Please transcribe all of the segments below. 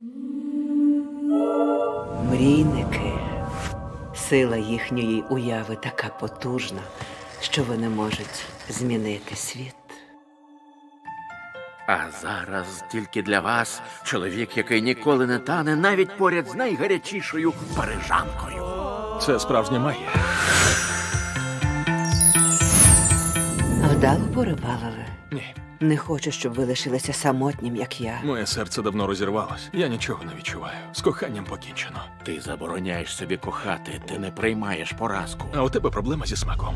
Мрійники. Сила їхньої уяви така потужна, що вони можуть змінити світ. А зараз тільки для вас чоловік, який ніколи не тане, навіть поряд з найгарячішою парижанкою. Це справжня магія. Вдало порибалили? Ні. Не хочу, щоб ви лишилися самотнім, як я. Моє серце давно розірвалось. Я нічого не відчуваю. З коханням покінчено. Ти забороняєш собі кохати, ти не приймаєш поразку. А у тебе проблема зі смаком.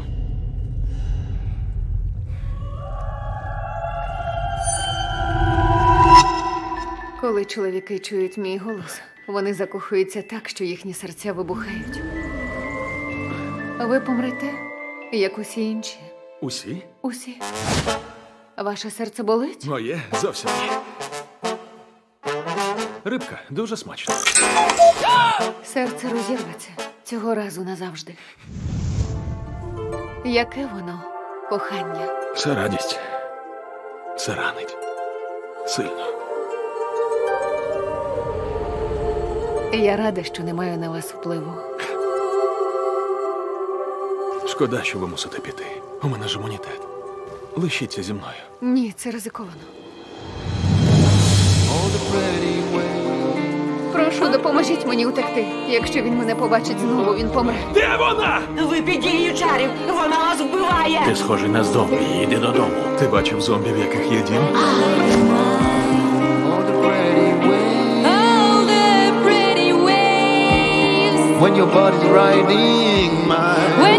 Коли чоловіки чують мій голос, вони закохуються так, що їхні серця вибухають. Ви помрете, як усі інші. Усі? Усі. Ваше серце болить? Моє зовсім ні. Рибка дуже смачна. Серце розірветься цього разу назавжди. Яке воно кохання? Це радість. Це ранить. Сильно. Я рада, що не маю на вас впливу. Шкода, що ви мусите піти. У мене ж імунітет. Лишіться зі мною. Ні, це ризиковано. Прошу, допоможіть мені утекти. Якщо він мене побачить знову, він помре. Де вона? Ви під дією чарів! Вона вас вбиває! Ти схожий на зомбі, йди додому. Ти бачив зомбі, в яких є дім? When your body's riding mine.